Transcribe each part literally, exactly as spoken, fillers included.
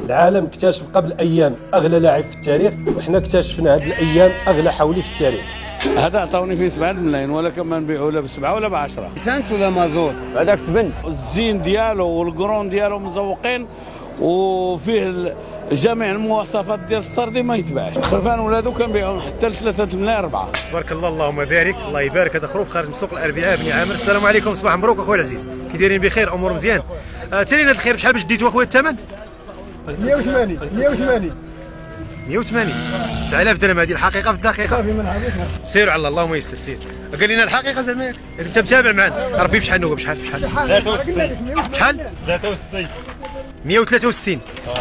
العالم اكتشف قبل ايام اغلى لاعب في التاريخ، وحنا اكتشفنا هذه الايام اغلى حولي في التاريخ. هذا عطاوني فيه سبعة ملايين، ولكن ما نبيعوا لا بسبعه ولا بعشره. ليسانس ولا مازوت؟ هذاك تبن. الزين ديالو والقرون ديالو مزوقين، وفيه جميع المواصفات ديال السردي ما يتباعش. خرفان ولادو كنبيعوهم حتى ل ثلاثة ملايين أربعة. تبارك الله اللهم بارك، الله يبارك. هذا خروف خارج من سوق الاربعاء بني عامر. السلام عليكم، صباح مبروك اخويا العزيز، كي دايرين بخير؟ امور مزيان. آه تالينا الخير. بشحال باش ديتو اخويا الثمن؟ مئة وثمانين مئة وثمانين مئة وثمانين تسعة آلاف درهم. هذه الحقيقه في الدقيقه. صافي من حقيقه. سيروا على الله، اللهم يسر. سير قال لنا الحقيقه زعما انت متابع معنا. ربي بشحال نوبه؟ بشحال بشحال بشحال؟ ثلاثة وستين مئة وثلاثة وستين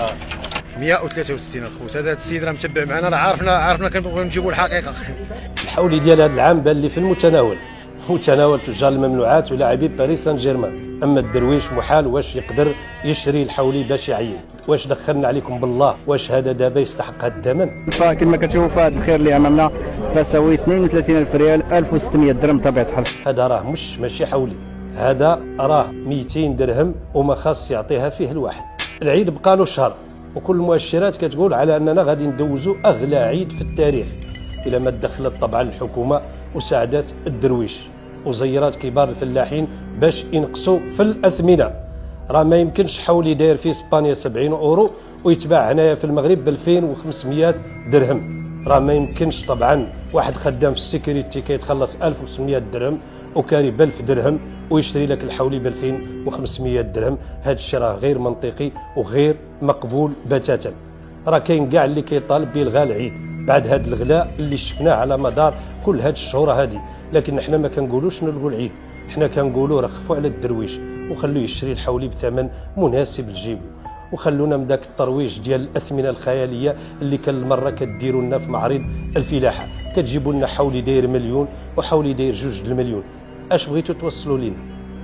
مئة وثلاثة وستين الخوت. هذا السيد راه متبع معنا، راه عارفنا عارفنا كنبغيو نجيبوا الحقيقه. الحولي ديال هذا العام بان لي في المتناول، متناول تجار الممنوعات ولاعبي باريس سان جيرمان. اما الدرويش محال واش يقدر يشري الحولي باش يعين. واش دخلنا عليكم بالله؟ واش هذا دابا يستحق هذا الثمن؟ كما كتشوفوا هذا الخير اللي امامنا تساوي اثنين وثلاثين ألف ريال، ألف وستمئة درهم بطبيعه الحال. هذا راه مش ماشي حولي، هذا راه مئتين درهم وما خاص يعطيها فيه الواحد. العيد بقى له شهر وكل المؤشرات كتقول على اننا غادي ندوزوا اغلى عيد في التاريخ، الى ما دخلت طبعا الحكومه وساعدت الدرويش وزيرات كبار الفلاحين باش ينقصوا في الاثمنه. راه ما يمكنش حولي داير في اسبانيا سبعين اورو ويتباع هنايا في المغرب ب ألفين وخمسمئة درهم. راه ما يمكنش طبعا واحد خدام في السيكوريتي كيتخلص ألف وخمسمئة درهم وكاري ب ألف درهم ويشتري لك الحولي ب ألفين وخمسمئة درهم. هذا الشيء راه غير منطقي وغير مقبول بتاتا. راه كاين كاع اللي كيطالب بالغاء العيد بعد هذا الغلاء اللي شفناه على مدار كل هذه الشهور هذه. لكن حنا ما كنقولوش نلغوا العيد، حنا كنقولوا رخفوا على الدرويش وخلوه يشري الحولي بثمن مناسب لجيبه، وخلونا من ذاك الترويج ديال الاثمنه الخياليه اللي كل مره كديروا لنا في معرض الفلاحه. كتجيبوا لنا حولي داير مليون وحولي داير جوج المليون. اش بغيتوا توصلوا لنا؟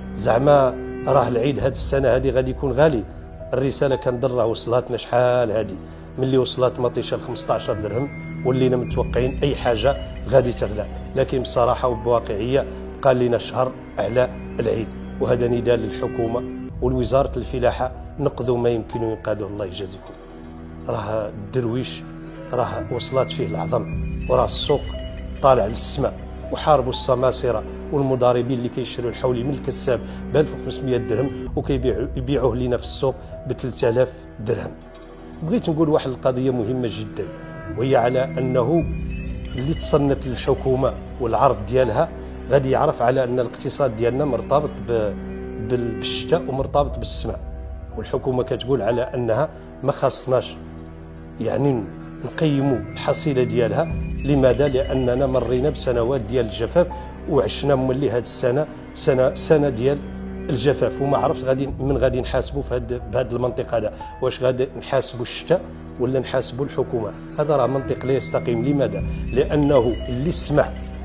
زعما راه العيد هذه السنه هذه غادي يكون غالي؟ الرساله كندر راه وصلتنا شحال هذه، ملي وصلت مطيشه ل خمسطاش درهم ولينا متوقعين اي حاجه غادي تغلى. لكن بصراحه وبواقعيه بقى لنا شهر على العيد، وهذا نداء للحكومه والوزاره الفلاحه، نقذوا ما يمكن ينقذوا. الله يجازيكم. راه الدرويش راه وصلت فيه العظم، وراه السوق طالع للسماء، وحاربوا السماسره والمضاربين اللي كيشروا الحولي من الكساب ب ألف وخمسمئة درهم وكيبيعوا يبيعوه لنا في السوق ب ثلاثة آلاف درهم. بغيت نقول واحد القضيه مهمه جدا، وهي على انه اللي تصنت الحكومه والعرض ديالها غادي يعرف على ان الاقتصاد ديالنا مرتبط بالشتاء ومرتبط بالسماء. والحكومه كتقول على انها ما خاصناش يعني نقيموا الحصيله ديالها. لماذا؟ لاننا مرينا بسنوات ديال الجفاف وعشنا مولي هذه السنه سنه سنه ديال الجفاف، وما عرفت غادي من غادي نحاسبوا في هذه بهذه المنطقه هذا. واش غادي نحاسبوا الشتاء ولا نحاسبوا الحكومه؟ هذا راه منطق لا يستقيم. لماذا؟ لانه اللي سمع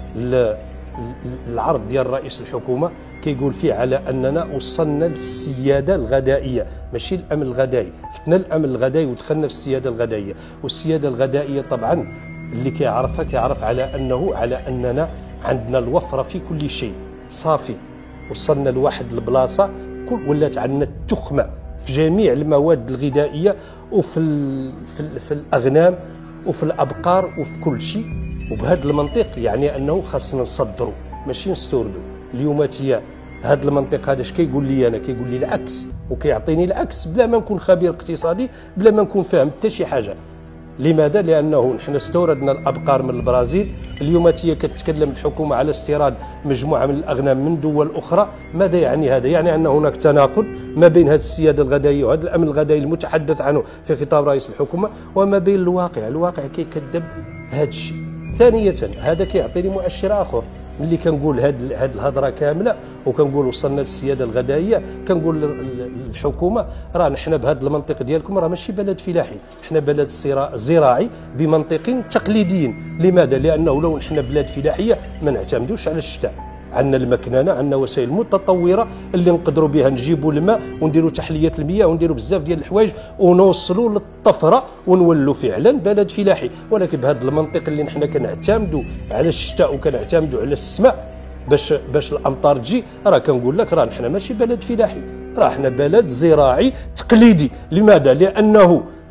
العرض ديال رئيس الحكومه كيقول فيه على اننا وصلنا للسياده الغذائيه، ماشي الامن الغذائي. فتنا الامن الغذائي ودخلنا في السياده الغذائيه. والسياده الغذائيه طبعا اللي كيعرفها كيعرف على انه على اننا عندنا الوفره في كل شيء صافي. وصلنا لواحد البلاصه كل ولات عندنا التخمه في جميع المواد الغذائيه وفي ال في, ال في الاغنام وفي الابقار وفي كل شيء. وبهذا المنطق يعني انه خاصنا نصدروا ماشي نستوردوا. اليوم تيا هذا المنطق هذا اش كيقول لي انا؟ كيقول لي العكس، وكيعطيني العكس بلا ما نكون خبير اقتصادي، بلا ما نكون فاهم حتى شي حاجه. لماذا؟ لانه نحن استوردنا الابقار من البرازيل، اليوم تيا كتتكلم الحكومه على استيراد مجموعه من الاغنام من دول اخرى. ماذا يعني هذا؟ يعني ان هناك تناقض ما بين هذه السياده الغذائيه وهذا الامن الغذائي المتحدث عنه في خطاب رئيس الحكومه وما بين الواقع. الواقع كيكذب هذا الشيء. ثانية هذا كيعطيني مؤشر اخر، ملي كنقول هاد هاد الهضره كامله وكنقول وصلنا للسياده الغذائيه، كنقول للحكومه راه نحن بهذا المنطق ديالكم راه ماشي بلد فلاحي، حنا بلد زراعي بمنطق تقليدي. لماذا؟ لانه لو نحن بلاد فلاحيه ما نعتمدوش على الشتاء، عندنا المكننه، عندنا وسائل متطوره اللي نقدروا بها نجيبوا الماء ونديروا تحليه المياه ونديروا بزاف ديال الحوايج ونوصلوا للطفره ونولوا فعلا بلد فلاحي. ولكن بهذا المنطق اللي نحن كنعتمدوا على الشتاء وكنعتمدوا على السماء باش باش الامطار تجي، راه كنقول لك راه نحن ماشي بلد فلاحي، راه حنا بلد زراعي تقليدي. لماذا؟ لانه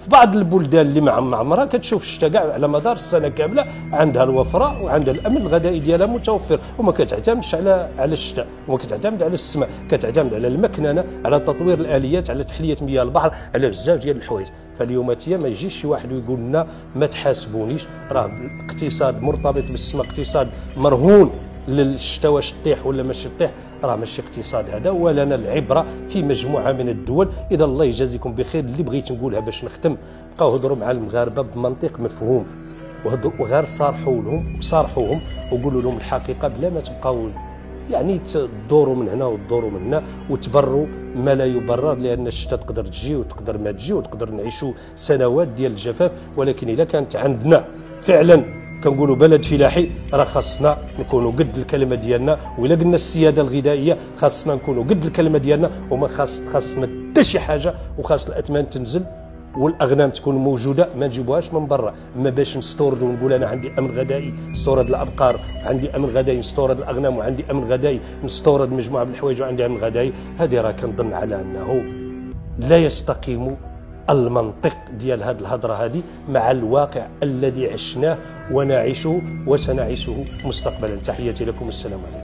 في بعض البلدان اللي مع معمره كتشوف الشتاء كاع على مدار السنه كامله عندها الوفره وعندها الامن الغذائي ديالها متوفر، وما كتعتمدش على على الشتاء، وما كتعتمد على السماء، كتعتمد على المكننه، على تطوير الاليات، على تحليه مياه البحر، على بزاف ديال الحوايج. فاليوم تيا ما يجيش شي واحد ويقول لنا ما تحاسبونيش، راه الاقتصاد مرتبط بالسماء، اقتصاد مرهون للشتاء واش تطيح ولا ماشي تطيح، راه ماشي اقتصاد هذا. ولنا العبره في مجموعه من الدول. اذا الله يجازيكم بخير. اللي بغيت نقولها باش نختم، بقاو هضروا مع المغاربه بمنطق مفهوم، وغير صارحوا لهم وصارحوهم وقولوا لهم الحقيقه بلا ما تبقاو يعني تدوروا من هنا وتدوروا من هنا وتبروا ما لا يبرر، لان الشتاء تقدر تجي وتقدر ما تجي وتقدر نعيشوا سنوات ديال الجفاف. ولكن اذا كانت عندنا فعلا كنقولوا بلد فلاحي، راه خاصنا نكونوا قد الكلمه ديالنا. وإلا قلنا السياده الغذائيه خاصنا نكونوا قد الكلمه ديالنا، وما خاص خاصنا حتى شي حاجه، وخاص الاثمان تنزل والاغنام تكون موجوده، ما نجيبوهاش من برا. اما باش نستوردوا ونقول انا عندي امن غذائي نستورد الابقار، عندي امن غذائي نستورد الاغنام، وعندي امن غذائي نستورد مجموعه من الحوايج وعندي امن غذائي، هذه راه كنظن على انه لا يستقيم المنطق ديال هذه الهضره هذه مع الواقع الذي عشناه ونعيشه وسنعيشه مستقبلا. تحياتي لكم، السلام عليكم.